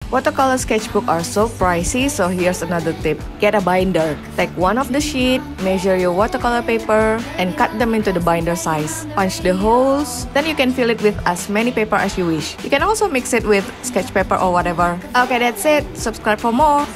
Watercolor sketchbook are so pricey, so here's another tip. Get a binder. Take one of the sheet, measure your watercolor paper, and cut them into the binder size. Punch the holes, then you can fill it with as many paper as you wish. You can also mix it with sketch paper or whatever. Okay, that's it. Subscribe for more.